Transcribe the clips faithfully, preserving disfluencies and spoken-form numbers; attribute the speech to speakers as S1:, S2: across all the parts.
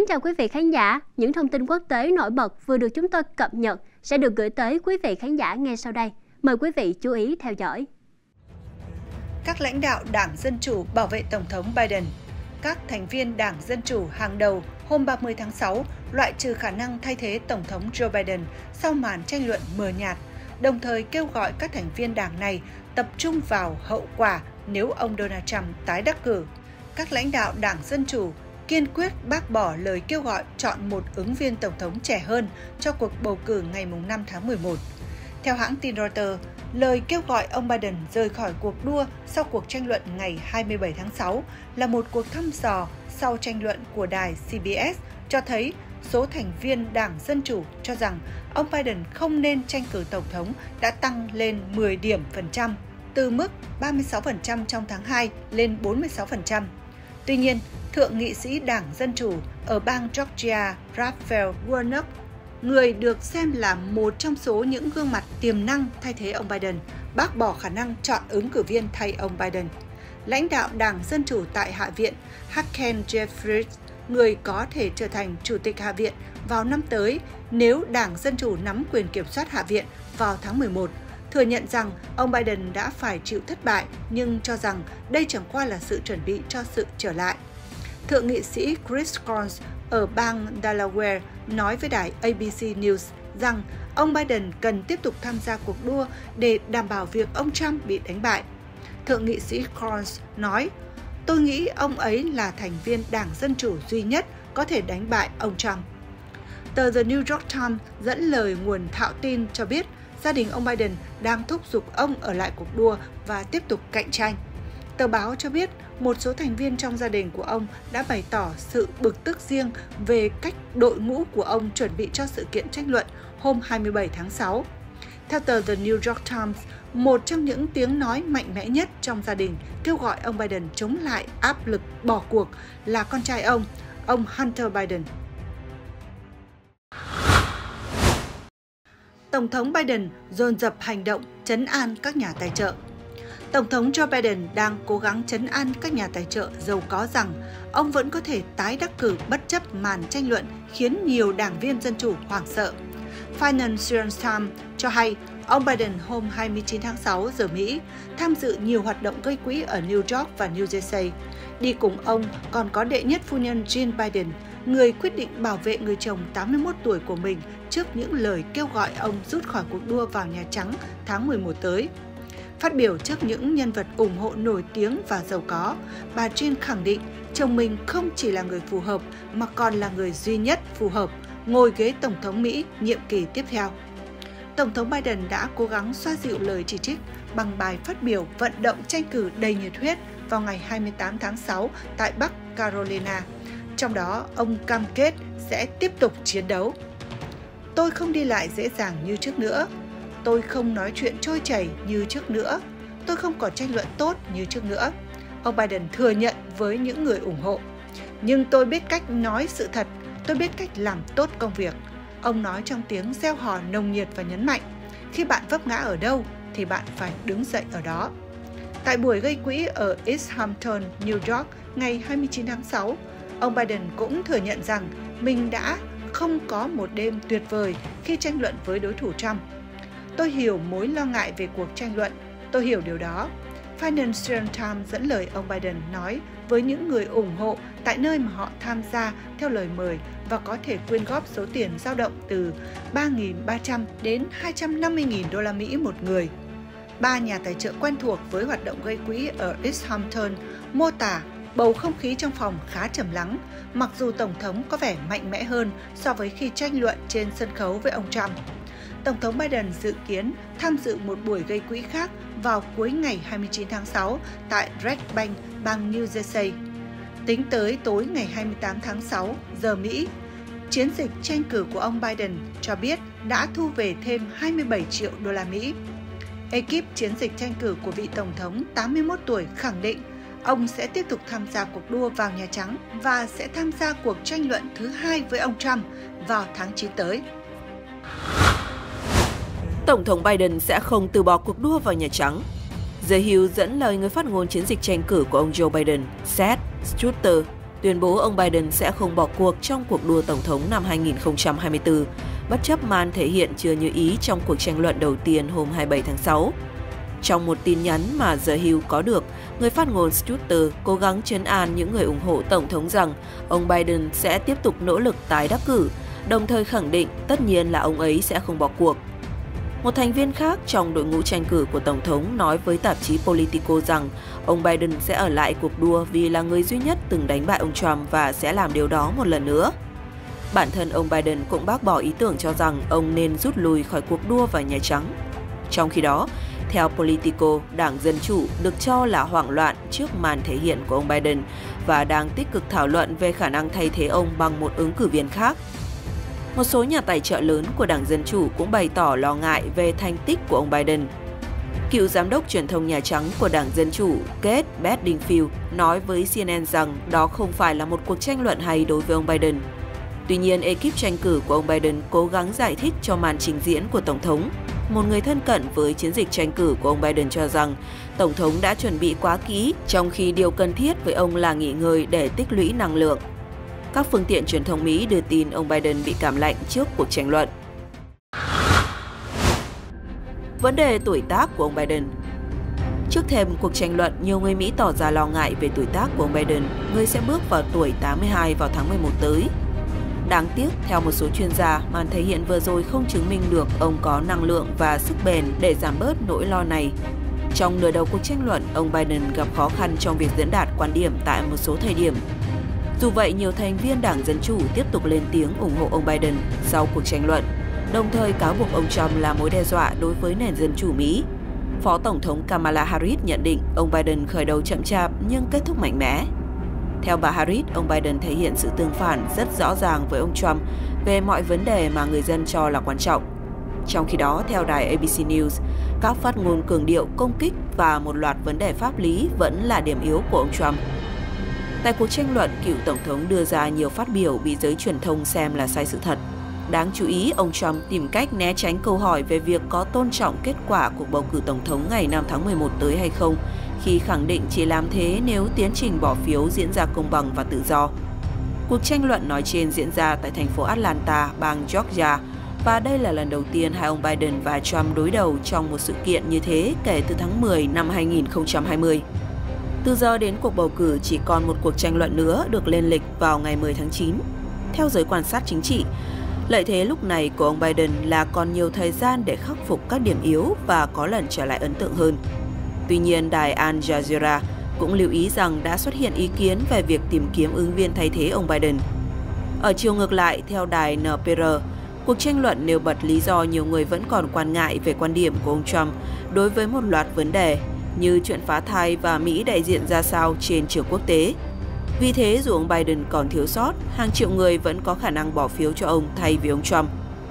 S1: chào quý vị khán giả. Những thông tin quốc tế nổi bật vừa được chúng tôi cập nhật sẽ được gửi tới quý vị khán giả ngay sau đây. Mời quý vị chú ý theo dõi.
S2: Các lãnh đạo Đảng Dân Chủ bảo vệ Tổng thống Biden. Các thành viên Đảng Dân Chủ hàng đầu hôm ba mươi tháng sáu loại trừ khả năng thay thế Tổng thống Joe Biden sau màn tranh luận mờ nhạt, đồng thời kêu gọi các thành viên đảng này tập trung vào hậu quả nếu ông Donald Trump tái đắc cử. Các lãnh đạo Đảng Dân Chủ kiên quyết bác bỏ lời kêu gọi chọn một ứng viên Tổng thống trẻ hơn cho cuộc bầu cử ngày năm tháng mười một. Theo hãng tin Reuters, lời kêu gọi ông Biden rời khỏi cuộc đua sau cuộc tranh luận ngày hai mươi bảy tháng sáu là một cuộc thăm dò sau tranh luận của đài C B S cho thấy số thành viên Đảng Dân Chủ cho rằng ông Biden không nên tranh cử Tổng thống đã tăng lên mười điểm phần trăm, từ mức ba mươi sáu phần trăm trong tháng hai lên bốn mươi sáu phần trăm. Tuy nhiên, Thượng nghị sĩ Đảng Dân Chủ ở bang Georgia Raphael Warnock, người được xem là một trong số những gương mặt tiềm năng thay thế ông Biden, bác bỏ khả năng chọn ứng cử viên thay ông Biden. Lãnh đạo Đảng Dân Chủ tại Hạ viện Hakeem Jeffries, người có thể trở thành Chủ tịch Hạ viện vào năm tới nếu Đảng Dân Chủ nắm quyền kiểm soát Hạ viện vào tháng mười một, thừa nhận rằng ông Biden đã phải chịu thất bại nhưng cho rằng đây chẳng qua là sự chuẩn bị cho sự trở lại. Thượng nghị sĩ Chris Coons ở bang Delaware nói với đài A B C News rằng ông Biden cần tiếp tục tham gia cuộc đua để đảm bảo việc ông Trump bị đánh bại. Thượng nghị sĩ Coons nói, tôi nghĩ ông ấy là thành viên Đảng Dân Chủ duy nhất có thể đánh bại ông Trump. Tờ The New York Times dẫn lời nguồn thạo tin cho biết gia đình ông Biden đang thúc giục ông ở lại cuộc đua và tiếp tục cạnh tranh. Tờ báo cho biết một số thành viên trong gia đình của ông đã bày tỏ sự bực tức riêng về cách đội ngũ của ông chuẩn bị cho sự kiện tranh luận hôm hai mươi bảy tháng sáu. Theo tờ The New York Times, một trong những tiếng nói mạnh mẽ nhất trong gia đình kêu gọi ông Biden chống lại áp lực bỏ cuộc là con trai ông, ông Hunter Biden. Tổng thống Biden dồn dập hành động trấn an các nhà tài trợ. Tổng thống Joe Biden đang cố gắng trấn an các nhà tài trợ giàu có rằng ông vẫn có thể tái đắc cử bất chấp màn tranh luận khiến nhiều đảng viên Dân Chủ hoảng sợ. Financial Times cho hay ông Biden hôm hai mươi chín tháng sáu giờ Mỹ tham dự nhiều hoạt động gây quỹ ở New York và New Jersey. Đi cùng ông còn có đệ nhất phu nhân Jill Biden, người quyết định bảo vệ người chồng tám mươi mốt tuổi của mình trước những lời kêu gọi ông rút khỏi cuộc đua vào Nhà Trắng tháng mười một tới. Phát biểu trước những nhân vật ủng hộ nổi tiếng và giàu có, bà Jill khẳng định chồng mình không chỉ là người phù hợp mà còn là người duy nhất phù hợp ngồi ghế Tổng thống Mỹ nhiệm kỳ tiếp theo. Tổng thống Biden đã cố gắng xoa dịu lời chỉ trích bằng bài phát biểu vận động tranh cử đầy nhiệt huyết vào ngày hai mươi tám tháng sáu tại Bắc Carolina. Trong đó, ông cam kết sẽ tiếp tục chiến đấu. Tôi không đi lại dễ dàng như trước nữa. Tôi không nói chuyện trôi chảy như trước nữa. Tôi không còn tranh luận tốt như trước nữa. Ông Biden thừa nhận với những người ủng hộ. Nhưng tôi biết cách nói sự thật. Tôi biết cách làm tốt công việc. Ông nói trong tiếng reo hò nồng nhiệt và nhấn mạnh. Khi bạn vấp ngã ở đâu thì bạn phải đứng dậy ở đó. Tại buổi gây quỹ ở East Hampton, New York ngày hai mươi chín tháng sáu, ông Biden cũng thừa nhận rằng mình đã không có một đêm tuyệt vời khi tranh luận với đối thủ Trump. Tôi hiểu mối lo ngại về cuộc tranh luận. Tôi hiểu điều đó. Financial Times dẫn lời ông Biden nói với những người ủng hộ tại nơi mà họ tham gia theo lời mời và có thể quyên góp số tiền dao động từ ba nghìn ba trăm đến hai trăm năm mươi nghìn đô la Mỹ một người. Ba nhà tài trợ quen thuộc với hoạt động gây quỹ ở East Hampton mô tả bầu không khí trong phòng khá trầm lắng, mặc dù Tổng thống có vẻ mạnh mẽ hơn so với khi tranh luận trên sân khấu với ông Trump. Tổng thống Biden dự kiến tham dự một buổi gây quỹ khác vào cuối ngày hai mươi chín tháng sáu tại Red Bank, bang New Jersey. Tính tới tối ngày hai mươi tám tháng sáu giờ Mỹ, chiến dịch tranh cử của ông Biden cho biết đã thu về thêm hai mươi bảy triệu đô la Mỹ. Ekip chiến dịch tranh cử của vị Tổng thống tám mươi mốt tuổi khẳng định ông sẽ tiếp tục tham gia cuộc đua vào Nhà Trắng và sẽ tham gia cuộc tranh luận thứ hai với ông Trump vào tháng chín tới.
S3: Tổng thống Biden sẽ không từ bỏ cuộc đua vào Nhà Trắng. The Hill dẫn lời người phát ngôn chiến dịch tranh cử của ông Joe Biden, Seth Strutter, tuyên bố ông Biden sẽ không bỏ cuộc trong cuộc đua tổng thống năm hai nghìn không trăm hai mươi tư, bất chấp màn thể hiện chưa như ý trong cuộc tranh luận đầu tiên hôm hai mươi bảy tháng sáu. Trong một tin nhắn mà The Hill có được, người phát ngôn Stutter cố gắng trấn an những người ủng hộ Tổng thống rằng ông Biden sẽ tiếp tục nỗ lực tái đắc cử, đồng thời khẳng định tất nhiên là ông ấy sẽ không bỏ cuộc. Một thành viên khác trong đội ngũ tranh cử của Tổng thống nói với tạp chí Politico rằng ông Biden sẽ ở lại cuộc đua vì là người duy nhất từng đánh bại ông Trump và sẽ làm điều đó một lần nữa. Bản thân ông Biden cũng bác bỏ ý tưởng cho rằng ông nên rút lui khỏi cuộc đua vào Nhà Trắng. Trong khi đó, theo Politico, Đảng Dân Chủ được cho là hoảng loạn trước màn thể hiện của ông Biden và đang tích cực thảo luận về khả năng thay thế ông bằng một ứng cử viên khác. Một số nhà tài trợ lớn của Đảng Dân Chủ cũng bày tỏ lo ngại về thành tích của ông Biden. Cựu giám đốc truyền thông Nhà Trắng của Đảng Dân Chủ Kate Bedingfield nói với C N N rằng đó không phải là một cuộc tranh luận hay đối với ông Biden. Tuy nhiên, ekip tranh cử của ông Biden cố gắng giải thích cho màn trình diễn của Tổng thống. Một người thân cận với chiến dịch tranh cử của ông Biden cho rằng Tổng thống đã chuẩn bị quá kỹ, trong khi điều cần thiết với ông là nghỉ ngơi để tích lũy năng lượng. Các phương tiện truyền thông Mỹ đưa tin ông Biden bị cảm lạnh trước cuộc tranh luận. Vấn đề tuổi tác của ông Biden. Trước thềm cuộc tranh luận, nhiều người Mỹ tỏ ra lo ngại về tuổi tác của ông Biden, người sẽ bước vào tuổi tám mươi hai vào tháng mười một tới. Đáng tiếc, theo một số chuyên gia, màn thể hiện vừa rồi không chứng minh được ông có năng lượng và sức bền để giảm bớt nỗi lo này. Trong nửa đầu cuộc tranh luận, ông Biden gặp khó khăn trong việc diễn đạt quan điểm tại một số thời điểm. Dù vậy, nhiều thành viên Đảng Dân Chủ tiếp tục lên tiếng ủng hộ ông Biden sau cuộc tranh luận, đồng thời cáo buộc ông Trump là mối đe dọa đối với nền dân chủ Mỹ. Phó Tổng thống Kamala Harris nhận định ông Biden khởi đầu chậm chạp nhưng kết thúc mạnh mẽ. Theo bà Harris, ông Biden thể hiện sự tương phản rất rõ ràng với ông Trump về mọi vấn đề mà người dân cho là quan trọng. Trong khi đó, theo đài A B C News, các phát ngôn cường điệu công kích và một loạt vấn đề pháp lý vẫn là điểm yếu của ông Trump. Tại cuộc tranh luận, cựu Tổng thống đưa ra nhiều phát biểu bị giới truyền thông xem là sai sự thật. Đáng chú ý, ông Trump tìm cách né tránh câu hỏi về việc có tôn trọng kết quả cuộc bầu cử Tổng thống ngày năm tháng mười một tới hay không, khi khẳng định chỉ làm thế nếu tiến trình bỏ phiếu diễn ra công bằng và tự do. Cuộc tranh luận nói trên diễn ra tại thành phố Atlanta, bang Georgia, và đây là lần đầu tiên hai ông Biden và Trump đối đầu trong một sự kiện như thế kể từ tháng mười năm hai nghìn không trăm hai mươi. Từ giờ đến cuộc bầu cử chỉ còn một cuộc tranh luận nữa được lên lịch vào ngày mười tháng chín. Theo giới quan sát chính trị, lợi thế lúc này của ông Biden là còn nhiều thời gian để khắc phục các điểm yếu và có lần trở lại ấn tượng hơn. Tuy nhiên, đài Al Jazeera cũng lưu ý rằng đã xuất hiện ý kiến về việc tìm kiếm ứng viên thay thế ông Biden. Ở chiều ngược lại, theo đài N P R, cuộc tranh luận nêu bật lý do nhiều người vẫn còn quan ngại về quan điểm của ông Trump đối với một loạt vấn đề như chuyện phá thai và Mỹ đại diện ra sao trên trường quốc tế. Vì thế, dù ông Biden còn thiếu sót, hàng triệu người vẫn có khả năng bỏ phiếu cho ông thay vì ông Trump.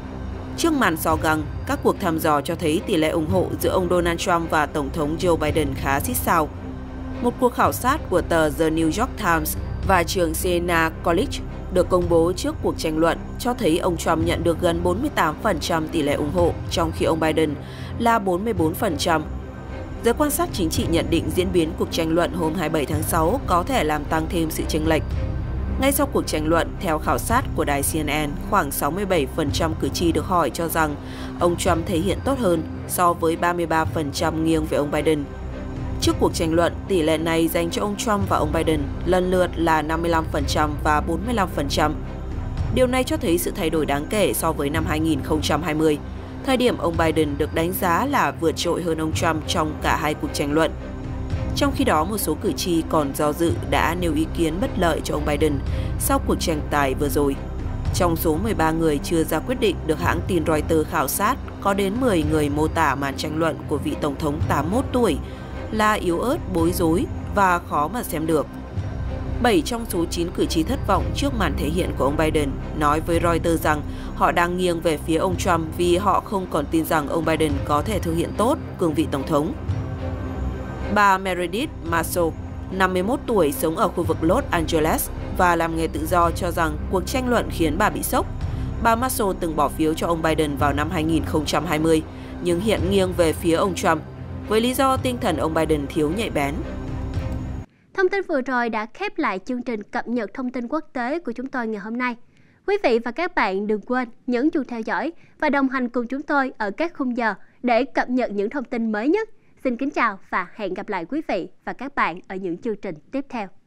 S3: Trước màn so găng, các cuộc thăm dò cho thấy tỷ lệ ủng hộ giữa ông Donald Trump và Tổng thống Joe Biden khá xít sao. Một cuộc khảo sát của tờ The New York Times và trường Siena College được công bố trước cuộc tranh luận cho thấy ông Trump nhận được gần bốn mươi tám phần trăm tỷ lệ ủng hộ, trong khi ông Biden là bốn mươi bốn phần trăm. Giới quan sát chính trị nhận định diễn biến cuộc tranh luận hôm hai mươi bảy tháng sáu có thể làm tăng thêm sự chênh lệch. Ngay sau cuộc tranh luận, theo khảo sát của đài C N N, khoảng sáu mươi bảy phần trăm cử tri được hỏi cho rằng ông Trump thể hiện tốt hơn so với ba mươi ba phần trăm nghiêng về ông Biden. Trước cuộc tranh luận, tỷ lệ này dành cho ông Trump và ông Biden lần lượt là năm mươi lăm phần trăm và bốn mươi lăm phần trăm. Điều này cho thấy sự thay đổi đáng kể so với năm hai nghìn không trăm hai mươi, thời điểm ông Biden được đánh giá là vượt trội hơn ông Trump trong cả hai cuộc tranh luận. Trong khi đó, một số cử tri còn do dự đã nêu ý kiến bất lợi cho ông Biden sau cuộc tranh tài vừa rồi. Trong số mười ba người chưa ra quyết định được hãng tin Reuters khảo sát, có đến mười người mô tả màn tranh luận của vị Tổng thống tám mươi mốt tuổi là yếu ớt, bối rối và khó mà xem được. bảy trong số chín cử tri thất vọng trước màn thể hiện của ông Biden nói với Reuters rằng họ đang nghiêng về phía ông Trump vì họ không còn tin rằng ông Biden có thể thực hiện tốt cương vị Tổng thống. Bà Meredith Marshall, năm mươi mốt tuổi, sống ở khu vực Los Angeles và làm nghề tự do, cho rằng cuộc tranh luận khiến bà bị sốc. Bà Marshall từng bỏ phiếu cho ông Biden vào năm hai nghìn không trăm hai mươi, nhưng hiện nghiêng về phía ông Trump, với lý do tinh thần ông Biden thiếu nhạy bén.
S1: Thông tin vừa rồi đã khép lại chương trình cập nhật thông tin quốc tế của chúng tôi ngày hôm nay. Quý vị và các bạn đừng quên nhấn chuông theo dõi và đồng hành cùng chúng tôi ở các khung giờ để cập nhật những thông tin mới nhất. Xin kính chào và hẹn gặp lại quý vị và các bạn ở những chương trình tiếp theo.